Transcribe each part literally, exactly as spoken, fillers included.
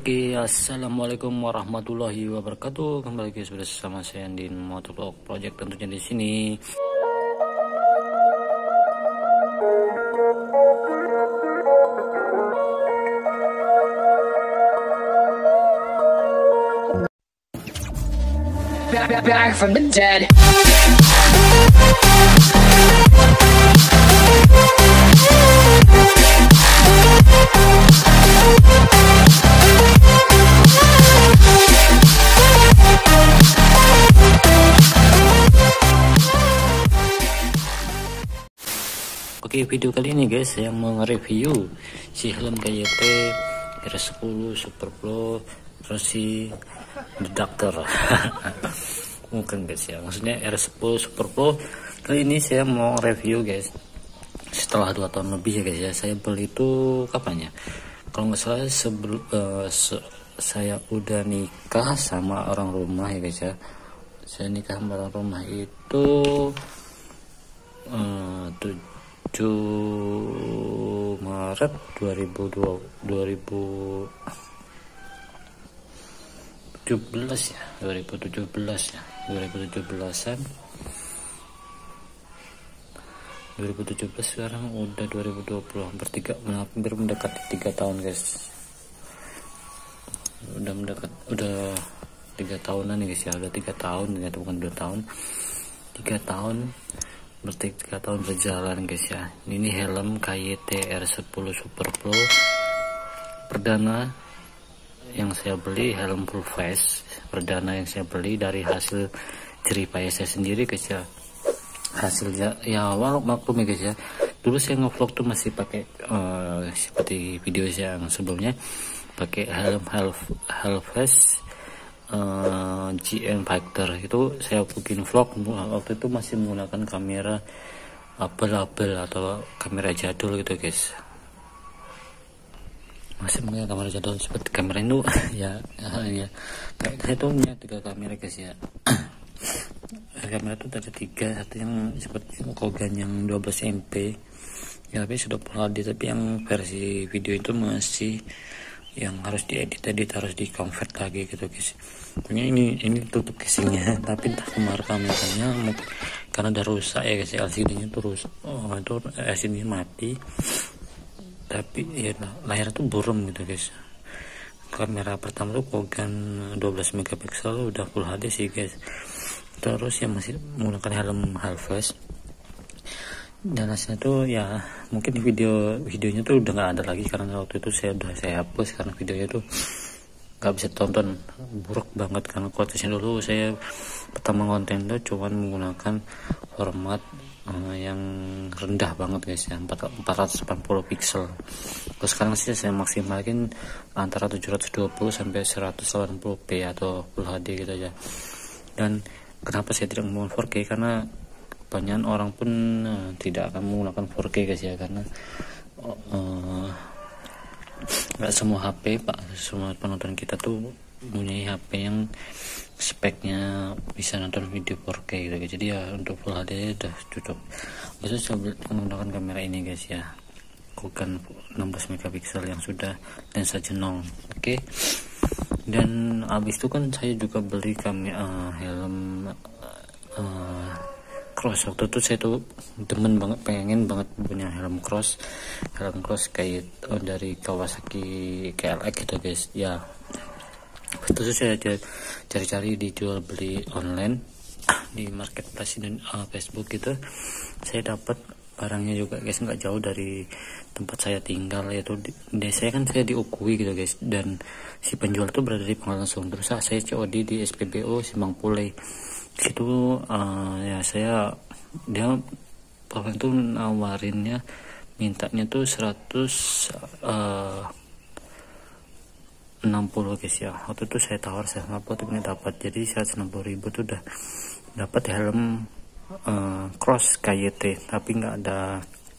Oke, assalamualaikum warahmatullahi wabarakatuh. Kembali guys bersama saya di Motovlog Project tentunya di sini. Back, back from the dead. Oke, video kali ini guys saya mau nge-review si helm K Y T R sepuluh Super Pro terus si The Doctor. Bukan guys ya, maksudnya R sepuluh Super Pro. Kali ini saya mau review guys setelah dua tahun lebih ya guys ya. Saya beli itu kapan ya, kalau nggak salah sebelum uh, se saya udah nikah sama orang rumah ya guys ya. Saya nikah sama orang rumah itu uh, tujuh Maret dua ribu tujuh belas ya, dua ribu tujuh belas ya, dua ribu tujuh belasan dua ribu tujuh belas, sekarang udah dua ribu dua puluh, hampir tiga hampir mendekati tiga tahun guys. Udah mendekat udah tiga tahunan nih guys ya, udah tiga tahun ternyata, bukan dua tahun, tiga tahun, berarti tiga tahun berjalan guys ya. Ini helm K Y T R sepuluh Super Pro perdana yang saya beli, helm full face perdana yang saya beli dari hasil jerih payah saya sendiri guys ya. Hasilnya ya walau maklum ya guys ya, dulu saya ngevlog tuh masih pakai uh, seperti video saya yang sebelumnya, pakai helm half half face uh, G M Factor. Itu saya bikin vlog waktu itu masih menggunakan kamera abel-abel atau kamera jadul gitu guys, masih menggunakan kamera jadul seperti kamera itu ya, ya kayak saya tuh punya tiga kamera guys ya. Kamera itu ada tiga, satu yang seperti Kogan yang dua belas M P ya, tapi sudah Full H D, tapi yang versi video itu masih yang harus diedit-edit, harus di convert lagi gitu guys. Punya ini ini tutup casingnya, tapi entah kemarin kameranya karena udah rusak ya guys, L C D nya tuh rusak, oh itu L C D nya mati, tapi ya layar tuh buram gitu guys. Kamera pertama tuh Kogan dua belas megapiksel, udah Full H D sih guys. Terus yang masih menggunakan helm half face, dan hasilnya tuh ya mungkin di video videonya tuh udah nggak ada lagi karena waktu itu saya udah saya hapus karena videonya tuh nggak bisa tonton, buruk banget karena kualitasnya dulu saya pertama konten tuh cuman menggunakan format uh, yang rendah banget guys ya, empat ratus delapan puluh pixel. Terus sekarang sih saya maksimalkan antara tujuh ratus dua puluh sampai seratus delapan puluh p atau Full H D gitu aja. Dan kenapa saya tidak menggunakan empat K, karena kebanyakan orang pun uh, tidak akan menggunakan empat K guys ya, karena nggak uh, semua H P pak, semua penonton kita tuh punya H P yang speknya bisa nonton video empat K gitu guys. Jadi ya untuk Full H D udah cukup. Biasanya saya menggunakan kamera ini guys ya, Kogan enam belas megapiksel yang sudah lensa jenong. Oke okay. Dan abis itu kan saya juga beli kamera uh, helm uh, cross. Waktu itu saya tuh demen banget, pengen banget punya helm cross, helm cross kayak uh, dari Kawasaki K L X gitu guys ya. Waktu itu saya cari-cari dijual beli online di marketplace dan uh, Facebook gitu. Saya dapat barangnya juga guys, nggak jauh dari tempat saya tinggal, yaitu di, di saya kan saya di Ukui gitu guys, dan si penjual itu berada di Pangkal Langsung. Terus saya C O D di S P B O Simpang Pule. Situ uh, ya saya dia orang itu nawarinnya, mintanya tuh seratus enam puluh guys ya. Waktu itu saya tawar saya enam puluh tapi nggak dapat, jadi seratus enam puluh ribu tuh udah dapat helm uh, cross K Y T, tapi nggak ada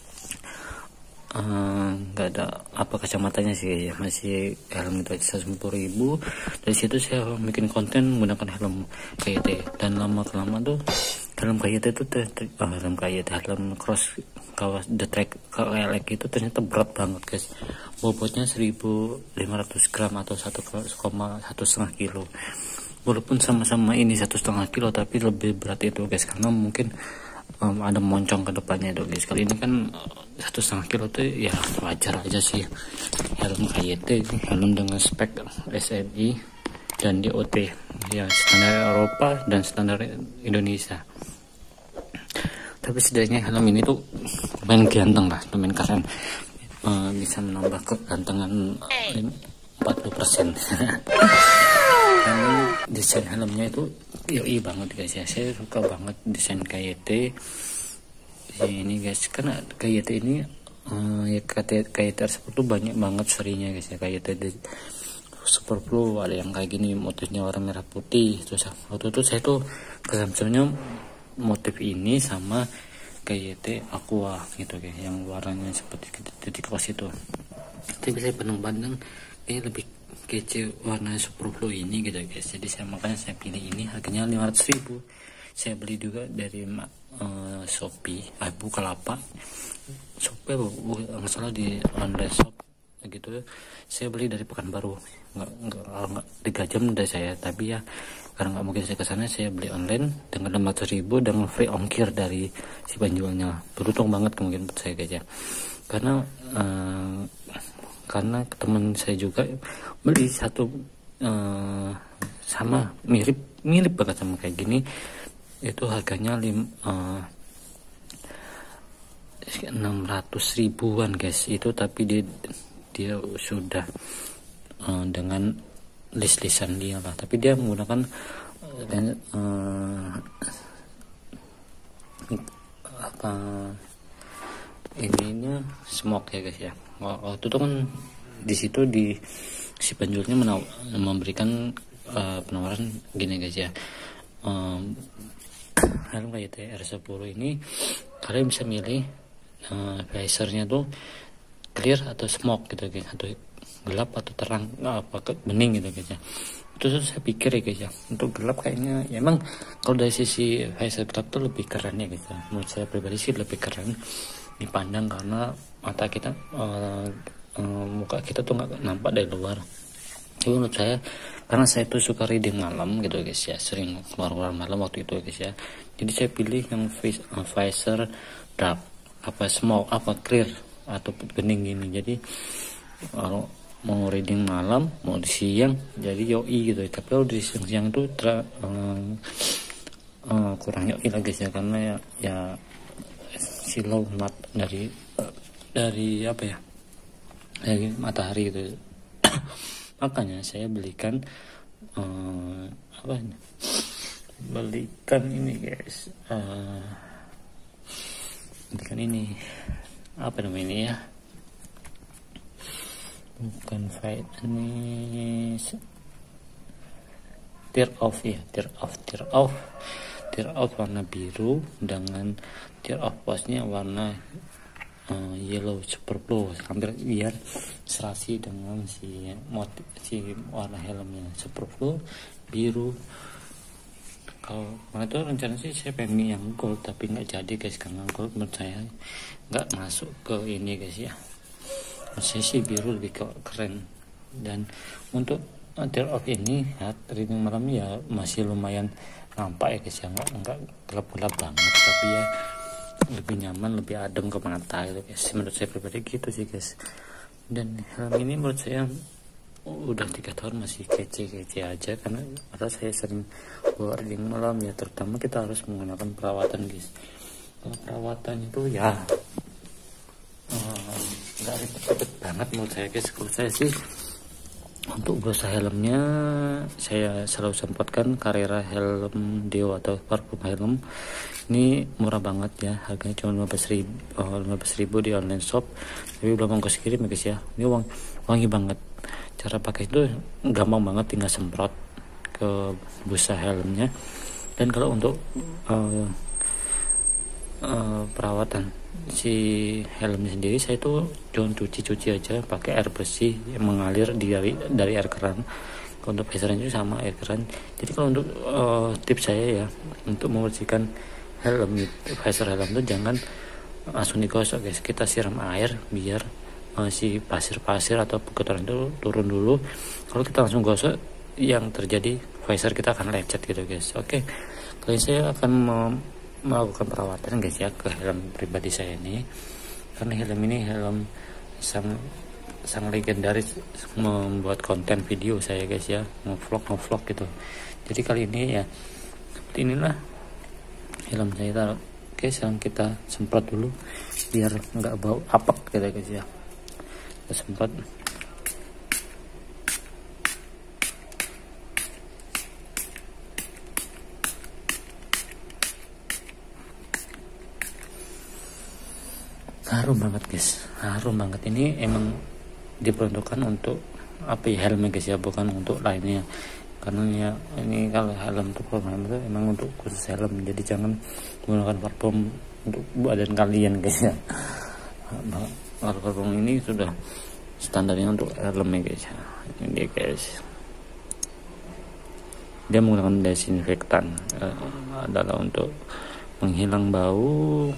nggak uh, ada apa kacamatanya sih ya, masih helm itu aja seratus lima puluh ribu. Dari situ saya bikin konten menggunakan helm K Y T, dan lama kelamaan tuh helm K Y T itu uh, helm K Y T helm cross kawas the track K L X itu ternyata berat banget guys, bobotnya seribu lima ratus gram atau satu koma satu setengah kilo. Walaupun sama-sama ini satu setengah kilo, tapi lebih berat itu guys, karena mungkin um, ada moncong ke depannya itu guys. Kali ini kan satu setengah kilo tuh ya wajar aja sih. Helm K Y T, helm dengan spek S N I dan D O T ya, standar Eropa dan standar Indonesia. Tapi setidaknya helm ini tuh lumayan ganteng lah, lumayan keren, uh, bisa menambah kegantengan empat puluh persen. Karena desain helmnya itu yoi banget guys ya, saya suka banget desain K Y T ini guys, karena K Y T ini uh, ya K Y T Sport tuh banyak banget serinya guys ya. K Y T Super Blue ada yang kayak gini, motifnya warna merah putih. Terus waktu itu saya tuh kesamsungnya motif ini sama K Y T Aqua gitu guys, yang warnanya seperti titik kos itu. Tapi saya pandang-pandang kayak lebih kece warna Super Blue ini gitu guys, jadi saya makanya saya pilih ini. Harganya lima ratus ribu. Saya beli juga dari uh, Shopee, ah Bukalapak, Shopee nggak salah, di online shop gitu. Saya beli dari Pekanbaru, nggak nggak nggak tiga jam dari saya, tapi ya karena nggak mungkin saya kesana, saya beli online dengan enam ratus ribu dengan free ongkir dari si penjualnya. Beruntung banget mungkin buat saya guys ya, karena uh, karena teman saya juga beli satu uh, sama mirip mirip banget sama kayak gini, itu harganya lim, uh, enam ratus ribuan guys itu, tapi dia dia sudah uh, dengan list-listan dia lah, tapi dia menggunakan uh, apa ininya smoke ya guys ya. Waktu itu kan di situ di si penjualnya menaw memberikan uh, penawaran gini guys ya, um, helm K Y T R sepuluh ini kalian bisa milih uh, visornya tuh clear atau smoke gitu guys, atau gelap atau terang, apa bening gitu guys ya. Itu tuh saya pikir ya guys ya, untuk gelap kayaknya ya emang kalau dari sisi visor gelap tuh lebih keren ya guys ya. Menurut saya pribadi sih lebih keren dipandang, karena mata kita uh, uh, muka kita tuh nggak nampak dari luar. Jadi menurut saya, karena saya tuh suka reading malam gitu guys ya, sering keluar-keluar malam waktu itu guys ya, jadi saya pilih yang face, uh, visor dark, apa smoke, apa clear atau bening gini. Jadi kalau mau reading malam, mau di siang jadi yoi gitu. Tapi kalau di siang-siang tuh tra, uh, uh, kurang yoi lah guys ya, karena ya, ya silau mat dari uh, dari apa ya, dari matahari gitu. Makanya saya belikan uh, apa ini, belikan ini guys, uh, belikan ini apa namanya ini ya, bukan fight ini, tear off ya, tear off tear off tear off warna biru dengan tear off posnya warna uh, yellow super blue, hampir biar serasi dengan si motif si warna helmnya super blue biru. Kalau mana itu rencana sih saya pengen yang gold, tapi nggak jadi guys, karena gold menurut saya nggak masuk ke ini guys ya. Saya sih biru lebih keren. Dan untuk tear off ini ya, reading malam ya masih lumayan nampak ya guys ya, nggak nggak gelap-gelap banget, tapi ya lebih nyaman, lebih adem ke mata gitu guys. Menurut saya pribadi gitu sih guys. Dan helm ini menurut saya udah tiga tahun masih kece-kece aja, karena karena saya sering bawa reading malam ya, terutama kita harus menggunakan perawatan guys. Kalau perawatan itu ya nggak uh, ribet-ribet banget menurut saya guys. Kalau saya sih untuk berusaha helmnya, saya selalu sempatkan Carrera helm Deo atau parfum helm. Ini murah banget ya, harganya cuma lima belas ribu, oh, lima belas ribu di online shop, tapi udah ongkos kirim ya guys ya. Ini wangi, wangi banget. Cara pakai itu gampang banget, tinggal semprot ke busa helmnya. Dan kalau untuk uh, uh, perawatan si helmnya sendiri, saya itu cuma cuci-cuci aja pakai air bersih yang mengalir dari dari air keran. Kalau untuk visornya itu sama air keran. Jadi kalau untuk uh, tips saya ya, untuk membersihkan helm visor helm itu jangan langsung digosok guys, kita siram air biar uh, si pasir-pasir atau kotoran itu turun dulu. Kalau kita langsung gosok, yang terjadi visor kita akan lecet gitu guys. Oke, kali ini saya akan melakukan perawatan guys ya ke helm pribadi saya ini, karena helm ini helm sang sang legendaris membuat konten video saya guys ya, ngevlog ngevlog gitu. Jadi kali ini ya seperti inilah helm saya. Oke, sekarang kita semprot dulu biar nggak bau apek gitu guys ya. Kita semprot. Harum banget guys, harum banget. Ini emang diperuntukkan untuk apa ya, helmnya guys ya, bukan untuk lainnya. Karena ya ini kalau helm itu program itu emang untuk khusus helm, jadi jangan menggunakan parfum untuk badan kalian guys ya. Kalau parfum ini sudah standarnya untuk helmnya guys ya. Ini dia guys, dia menggunakan desinfektan, eh, adalah untuk menghilang bau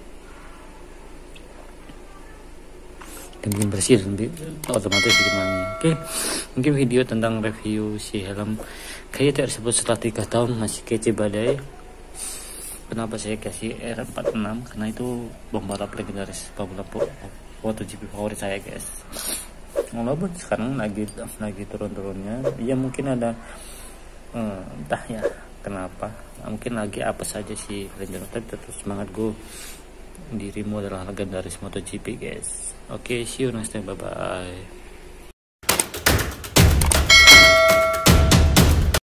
dan bikin bersih, nanti otomatis bikin wangi. Oke, mungkin video tentang review si helm kayaknya tidak disebut setelah tiga tahun masih kece badai. Kenapa saya kasih R empat puluh enam? Karena itu pembalap legendaris, pembalap MotoGP favorit saya guys. Walaupun sekarang lagi lagi turun-turunnya, ya mungkin ada eh, entah ya kenapa, mungkin lagi apa saja sih Ranger, tapi tetap semangat gue. Dirimu adalah legendaris MotoGP guys. Oke, okay, see you next time, bye bye.